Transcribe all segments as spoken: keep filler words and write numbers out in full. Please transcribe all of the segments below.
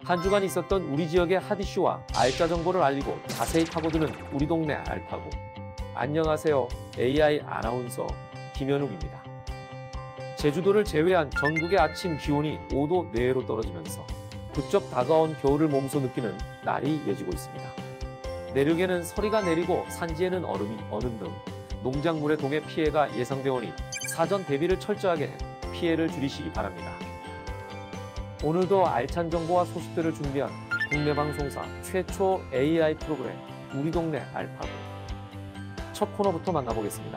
한 주간 있었던 우리 지역의 핫 이슈와 알짜 정보를 알리고 자세히 파고드는 우리 동네 알파고. 안녕하세요. 에이아이 아나운서 김현욱입니다. 제주도를 제외한 전국의 아침 기온이 오 도 내외로 떨어지면서 부쩍 다가온 겨울을 몸소 느끼는 날이 이어지고 있습니다. 내륙에는 서리가 내리고 산지에는 얼음이 어는 등 농작물의 동해 피해가 예상되어 오니 사전 대비를 철저하게 해 피해를 줄이시기 바랍니다. 오늘도 알찬 정보와 소식들을 준비한 국내 방송사 최초 에이아이 프로그램 우리 동네 알파고. 첫 코너부터 만나보겠습니다.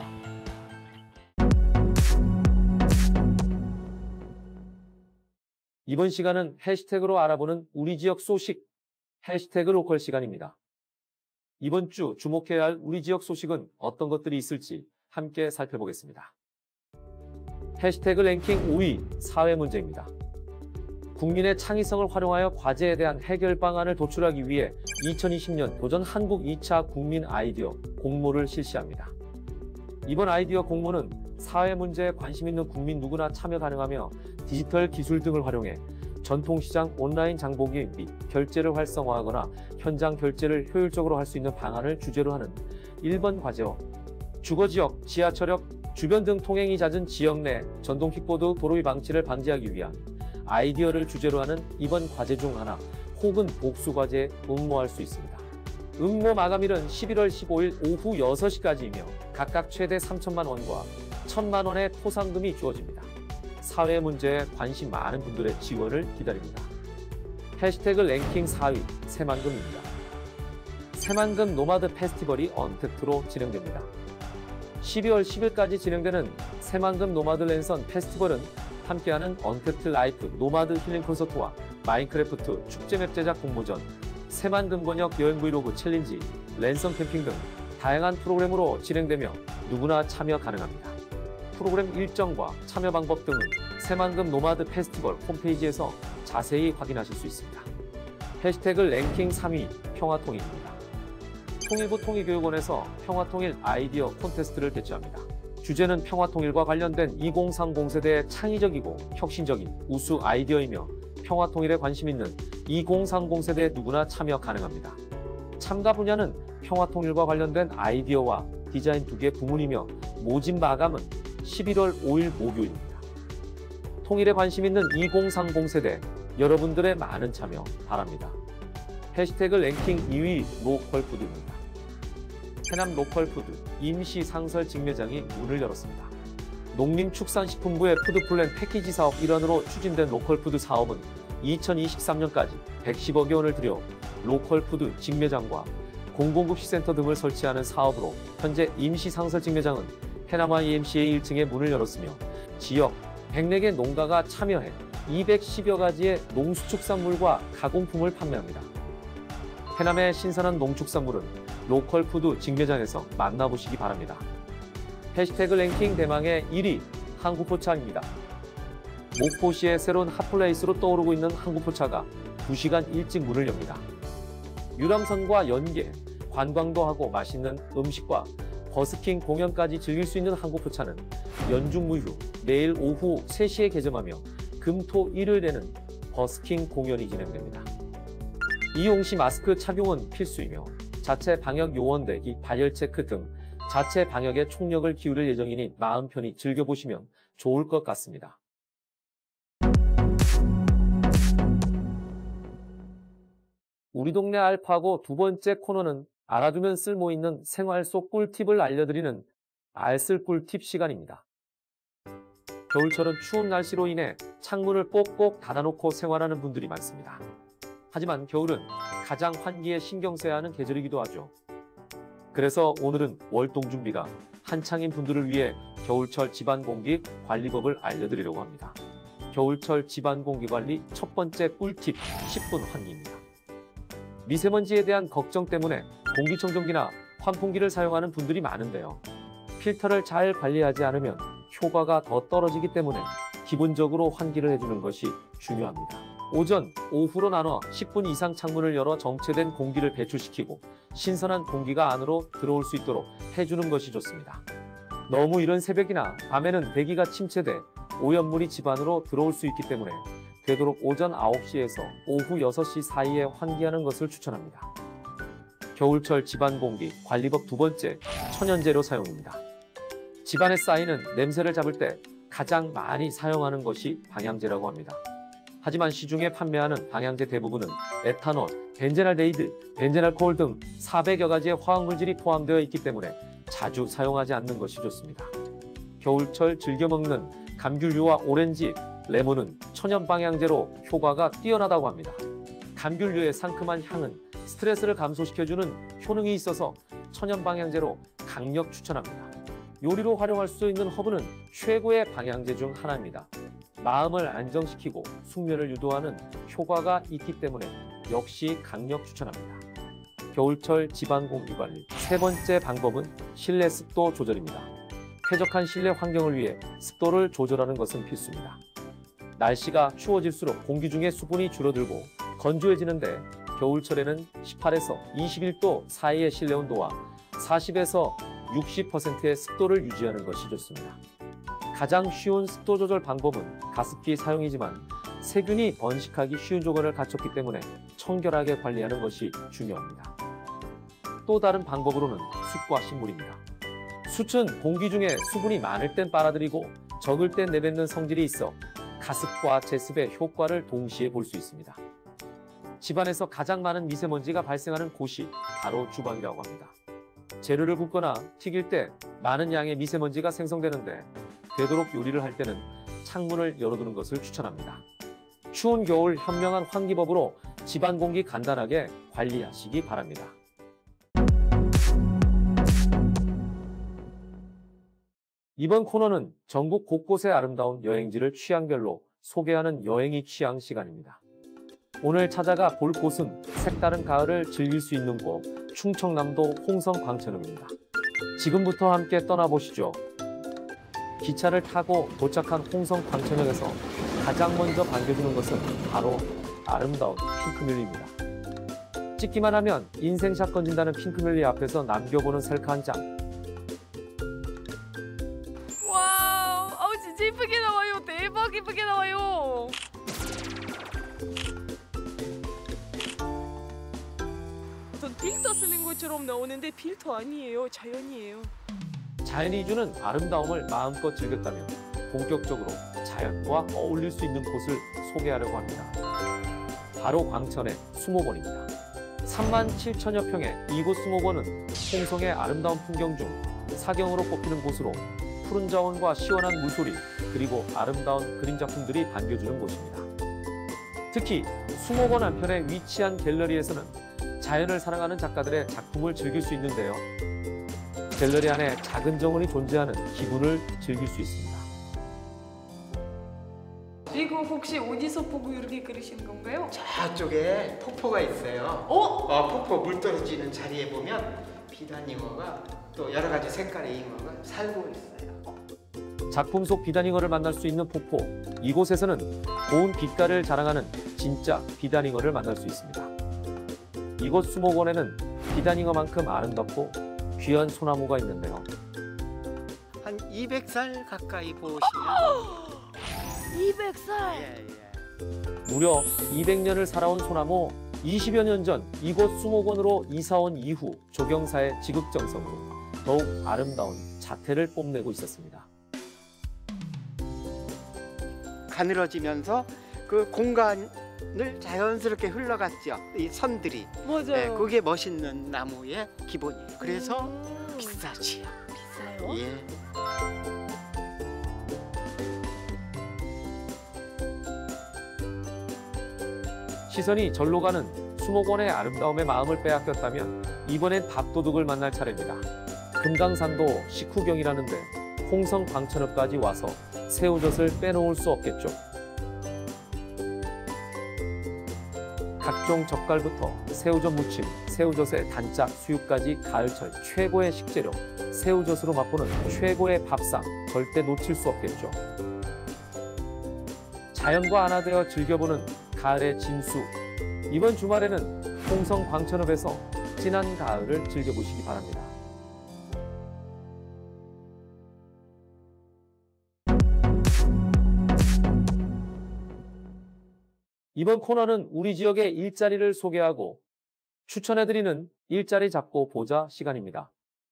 이번 시간은 해시태그로 알아보는 우리 지역 소식, 해시태그 로컬 시간입니다. 이번 주 주목해야 할 우리 지역 소식은 어떤 것들이 있을지 함께 살펴보겠습니다. 해시태그 랭킹 오 위, 사회 문제입니다. 국민의 창의성을 활용하여 과제에 대한 해결 방안을 도출하기 위해 이천이십 년 도전 한국 이 차 국민 아이디어 공모를 실시합니다. 이번 아이디어 공모는 사회 문제에 관심 있는 국민 누구나 참여 가능하며 디지털 기술 등을 활용해 전통시장 온라인 장보기 및 결제를 활성화하거나 현장 결제를 효율적으로 할 수 있는 방안을 주제로 하는 일 번 과제와 주거지역, 지하철역, 주변 등 통행이 잦은 지역 내 전동 킥보드 도로위 방치를 방지하기 위한 아이디어를 주제로 하는 이번 과제 중 하나 혹은 복수 과제에 응모할 수 있습니다. 응모 마감일은 십일월 십오일 오후 여섯 시까지이며 각각 최대 삼천만 원과 천만 원의 포상금이 주어집니다. 사회 문제에 관심 많은 분들의 지원을 기다립니다. 해시태그 랭킹 사 위, 새만금입니다. 새만금 노마드 페스티벌이 언택트로 진행됩니다. 십이월 십일까지 진행되는 새만금 노마드 랜선 페스티벌은 함께하는 언택트 라이프 노마드 힐링 콘서트와 마인크래프트 축제맵 제작 공모전, 새만금 번역 여행 브이로그 챌린지, 랜선 캠핑 등 다양한 프로그램으로 진행되며 누구나 참여 가능합니다. 프로그램 일정과 참여 방법 등은 새만금 노마드 페스티벌 홈페이지에서 자세히 확인하실 수 있습니다. 해시태그 랭킹 삼 위, 평화통일입니다. 통일부 통일교육원에서 평화통일 아이디어 콘테스트를 개최합니다. 주제는 평화통일과 관련된 이공삼공 세대의 창의적이고 혁신적인 우수 아이디어이며 평화통일에 관심 있는 이공삼공 세대 누구나 참여 가능합니다. 참가 분야는 평화통일과 관련된 아이디어와 디자인 두 개 부문이며 모집 마감은 십일월 오일 목요일입니다. 통일에 관심 있는 이공삼공 세대 여러분들의 많은 참여 바랍니다. 해시태그 랭킹 이 위, 로컬푸드입니다. 해남 로컬푸드 임시 상설 직매장이 문을 열었습니다. 농림축산식품부의 푸드플랜 패키지 사업 일환으로 추진된 로컬푸드 사업은 이천이십삼 년까지 백십억여 원을 들여 로컬푸드 직매장과 공공급식센터 등을 설치하는 사업으로 현재 임시 상설 직매장은 해남 아이엠씨에이 일 층에 문을 열었으며 지역 백사 개 농가가 참여해 이백십여 가지의 농수축산물과 가공품을 판매합니다. 해남의 신선한 농축산물은 로컬푸드 직매장에서 만나보시기 바랍니다. 해시태그 랭킹 대망의 일 위, 한국포차입니다. 목포시의 새로운 핫플레이스로 떠오르고 있는 한국포차가 두 시간 일찍 문을 엽니다. 유람선과 연계, 관광도 하고 맛있는 음식과 버스킹 공연까지 즐길 수 있는 한국포차는 연중 무휴 내일 오후 세 시에 개점하며 금, 토, 일요일에는 버스킹 공연이 진행됩니다. 이용 시 마스크 착용은 필수이며 자체 방역 요원 대기, 발열 체크 등 자체 방역에 총력을 기울일 예정이니 마음 편히 즐겨보시면 좋을 것 같습니다. 우리 동네 알파고 두 번째 코너는 알아두면 쓸모있는 생활 속 꿀팁을 알려드리는 알쓸 꿀팁 시간입니다. 겨울철은 추운 날씨로 인해 창문을 꼭꼭 닫아놓고 생활하는 분들이 많습니다. 하지만 겨울은 가장 환기에 신경 써야 하는 계절이기도 하죠. 그래서 오늘은 월동 준비가 한창인 분들을 위해 겨울철 집안공기 관리법을 알려드리려고 합니다. 겨울철 집안공기 관리 첫 번째 꿀팁, 십 분 환기입니다. 미세먼지에 대한 걱정 때문에 공기청정기나 환풍기를 사용하는 분들이 많은데요. 필터를 잘 관리하지 않으면 효과가 더 떨어지기 때문에 기본적으로 환기를 해주는 것이 중요합니다. 오전, 오후로 나눠 십 분 이상 창문을 열어 정체된 공기를 배출시키고 신선한 공기가 안으로 들어올 수 있도록 해주는 것이 좋습니다. 너무 이른 새벽이나 밤에는 대기가 침체돼 오염물이 집 안으로 들어올 수 있기 때문에 되도록 오전 아홉 시에서 오후 여섯 시 사이에 환기하는 것을 추천합니다. 겨울철 집안 공기 관리법 두 번째, 천연재료 사용입니다. 집안에 쌓이는 냄새를 잡을 때 가장 많이 사용하는 것이 방향제라고 합니다. 하지만 시중에 판매하는 방향제 대부분은 에탄올, 벤제날데이드, 벤젠알코올 등 사백여 가지의 화학물질이 포함되어 있기 때문에 자주 사용하지 않는 것이 좋습니다. 겨울철 즐겨 먹는 감귤류와 오렌지, 레몬은 천연 방향제로 효과가 뛰어나다고 합니다. 감귤류의 상큼한 향은 스트레스를 감소시켜주는 효능이 있어서 천연 방향제로 강력 추천합니다. 요리로 활용할 수 있는 허브는 최고의 방향제 중 하나입니다. 마음을 안정시키고 숙면을 유도하는 효과가 있기 때문에 역시 강력 추천합니다. 겨울철 집안 공기 관리 세 번째 방법은 실내 습도 조절입니다. 쾌적한 실내 환경을 위해 습도를 조절하는 것은 필수입니다. 날씨가 추워질수록 공기 중에 수분이 줄어들고 건조해지는데 겨울철에는 십팔에서 이십일 도 사이의 실내 온도와 사십에서 육십 퍼센트의 습도를 유지하는 것이 좋습니다. 가장 쉬운 습도 조절 방법은 가습기 사용이지만 세균이 번식하기 쉬운 조건을 갖췄기 때문에 청결하게 관리하는 것이 중요합니다. 또 다른 방법으로는 숯과 식물입니다. 숯은 공기 중에 수분이 많을 땐 빨아들이고 적을 땐 내뱉는 성질이 있어 가습과 제습의 효과를 동시에 볼 수 있습니다. 집안에서 가장 많은 미세먼지가 발생하는 곳이 바로 주방이라고 합니다. 재료를 굽거나 튀길 때 많은 양의 미세먼지가 생성되는데 되도록 요리를 할 때는 창문을 열어두는 것을 추천합니다. 추운 겨울 현명한 환기법으로 집안 공기 간단하게 관리하시기 바랍니다. 이번 코너는 전국 곳곳의 아름다운 여행지를 취향별로 소개하는 여행이 취향 시간입니다. 오늘 찾아가 볼 곳은 색다른 가을을 즐길 수 있는 곳, 충청남도 홍성 광천읍입니다. 지금부터 함께 떠나보시죠. 기차를 타고 도착한 홍성 광천역에서 가장 먼저 반겨주는 것은 바로 아름다운 핑크뮬리입니다. 찍기만 하면 인생샷 건진다는 핑크뮬리 앞에서 남겨보는 셀카 한 장. 와우, 아우 진짜 이쁘게 나와요. 대박 이쁘게 나와요. 전 필터 쓰는 것처럼 나오는데 필터 아니에요. 자연이에요. 자연이 주는 아름다움을 마음껏 즐겼다면 본격적으로 자연과 어울릴 수 있는 곳을 소개하려고 합니다. 바로 광천의 수목원입니다. 삼만 칠천여 평의 이곳 수목원은 홍성의 아름다운 풍경 중 사경으로 꼽히는 곳으로 푸른 자원과 시원한 물소리 그리고 아름다운 그림 작품들이 반겨주는 곳입니다. 특히 수목원 한편에 위치한 갤러리에서는 자연을 사랑하는 작가들의 작품을 즐길 수 있는데요. 갤러리 안에 작은 정원이 존재하는 기분을 즐길 수 있습니다. 이거 혹시 어디서 보고 이렇게 그리신 건가요? 저쪽에 폭포가 있어요. 어? 어, 폭포 물 떨어지는 자리에 보면 비단잉어가 또 여러 가지 색깔의 잉어가 살고 있어요. 작품 속 비단잉어를 만날 수 있는 폭포, 이곳에서는 고운 빛깔을 자랑하는 진짜 비단잉어를 만날 수 있습니다. 이곳 수목원에는 비단잉어만큼 아름답고 귀한 소나무가 있는데요. 한 이백 살 가까이 보시면 이백 살. 예, 예. 무려 이백 년을 살아온 소나무, 이십여 년 전 이곳 수목원으로 이사온 이후 조경사의 지극정성으로 더욱 아름다운 자태를 뽐내고 있었습니다. 가늘어지면서 그 공간을 자연스럽게 흘러갔죠. 이 선들이. 맞아요. 예, 그게 멋있는 나무의 기본이에요. 그래서 음. 비싸지요. 비싸요? 예. 시선이 절로 가는 수목원의 아름다움에 마음을 빼앗겼다면 이번엔 밥도둑을 만날 차례입니다. 금강산도 식후경이라는데 홍성 광천읍까지 와서 새우젓을 빼놓을 수 없겠죠. 각종 젓갈부터 새우젓 무침, 새우젓의 단짝, 수육까지 가을철 최고의 식재료, 새우젓으로 맛보는 최고의 밥상, 절대 놓칠 수 없겠죠. 자연과 하나 되어 즐겨보는 가을의 진수. 이번 주말에는 홍성 광천읍에서 진한 가을을 즐겨보시기 바랍니다. 이번 코너는 우리 지역의 일자리를 소개하고 추천해드리는 일자리 잡고 보자 시간입니다.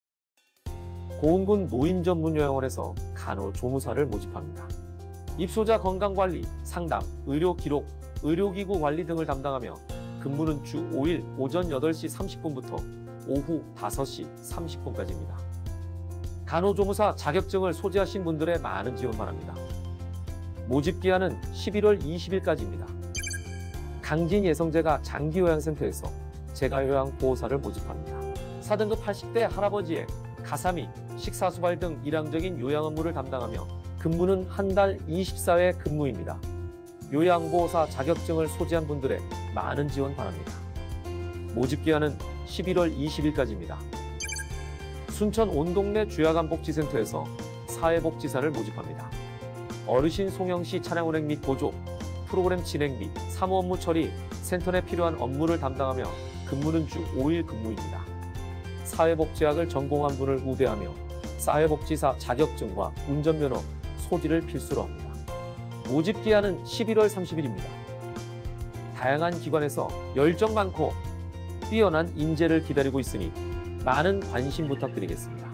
고흥군 노인전문요양원에서 간호조무사를 모집합니다. 입소자 건강관리, 상담, 의료기록, 의료기구 관리 등을 담당하며 근무는 주 오 일 오전 여덟 시 삼십 분부터 오후 다섯 시 삼십 분까지입니다. 간호조무사 자격증을 소지하신 분들의 많은 지원 바랍니다. 모집기한은 십일월 이십일까지입니다. 강진예성제가 장기요양센터에서 재가요양보호사를 모집합니다. 사 등급 팔십 대 할아버지의 가사미, 식사수발 등 일항적인 요양 업무를 담당하며 근무는 한 달 이십사 회 근무입니다. 요양보호사 자격증을 소지한 분들의 많은 지원 바랍니다. 모집기한은 십일월 이십일까지입니다. 순천 온동네 주야간복지센터에서 사회복지사를 모집합니다. 어르신 송영시 차량 운행 및 보조, 프로그램 진행 및 사무 업무 처리, 센터 내 필요한 업무를 담당하며 근무는 주 오 일 근무입니다. 사회복지학을 전공한 분을 우대하며 사회복지사 자격증과 운전면허, 소지를 필수로 합니다. 모집기한은 십일월 삼십일입니다. 다양한 기관에서 열정 많고 뛰어난 인재를 기다리고 있으니 많은 관심 부탁드리겠습니다.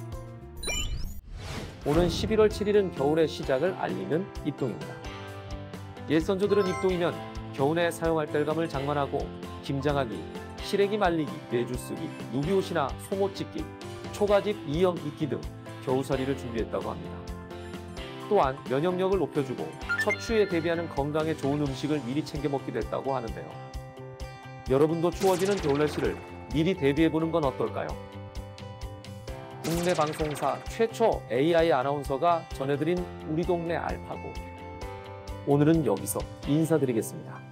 오는 십일월 칠일은 겨울의 시작을 알리는 입동입니다. 옛 선조들은 입동이면 겨울에 사용할 땔감을 장만하고 김장하기, 시래기 말리기, 매주 쓰기, 누비옷이나 송옷 찢기, 초가집 이염 입기 등 겨우살이를 준비했다고 합니다. 또한 면역력을 높여주고 첫 추위에 대비하는 건강에 좋은 음식을 미리 챙겨 먹기도 했다고 하는데요. 여러분도 추워지는 겨울 날씨를 미리 대비해보는 건 어떨까요? 국내 방송사 최초 에이아이 아나운서가 전해드린 우리 동네 알파고. 오늘은 여기서 인사드리겠습니다.